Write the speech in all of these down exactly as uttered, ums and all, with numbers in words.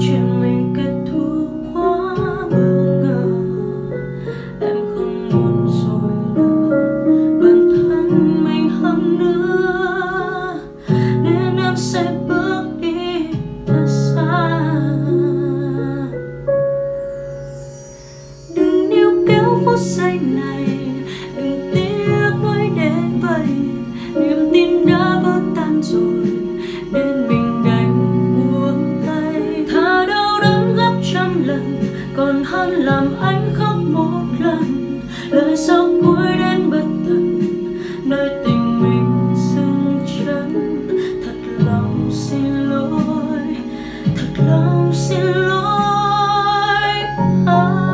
chuyện mình kết thúc quá bất ngờ. Em không muốn dối lừa bản thân mình hơn nữa, nên em sẽ bước đi thật xa. Đừng níu kéo phút giây này, đừng tiếc nuối đến vậy. Niềm tin đã vỡ tan rồi nên mình đành buông tay. Thà đau đớn gấp trăm lần còn hơn làm anh khóc một lần. Lời sau cuối đến bất tận nơi tình mình dừng chân. Thật lòng xin lỗi, thật lòng xin lỗi anh.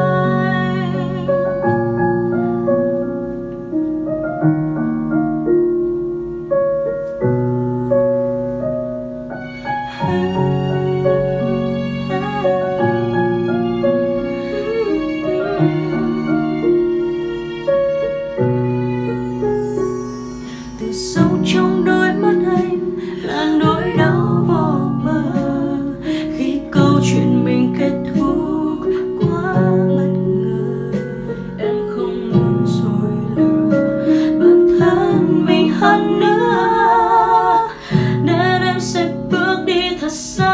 Từ sâu trong đôi mắt anh là nỗi đau vô bờ, khi câu chuyện mình kết thúc quá bất ngờ. Em không muốn dối lừa bản thân mình hơn nữa, nên em sẽ bước đi thật xa.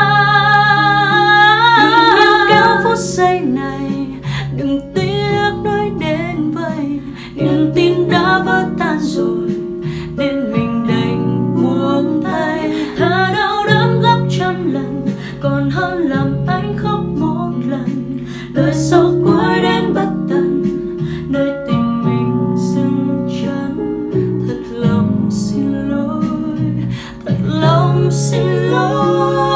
Đừng níu kéo phút giây này, đừng tiếc nuối đến vậy. Niềm tin đã vỡ tan rồi nên mình đành buông tay. Thà đau đớn gấp trăm lần còn hơn làm anh khóc một lần. Lời sau cuối đến bất tận nơi tình mình dừng chân. Thật lòng xin lỗi, thật lòng xin lỗi.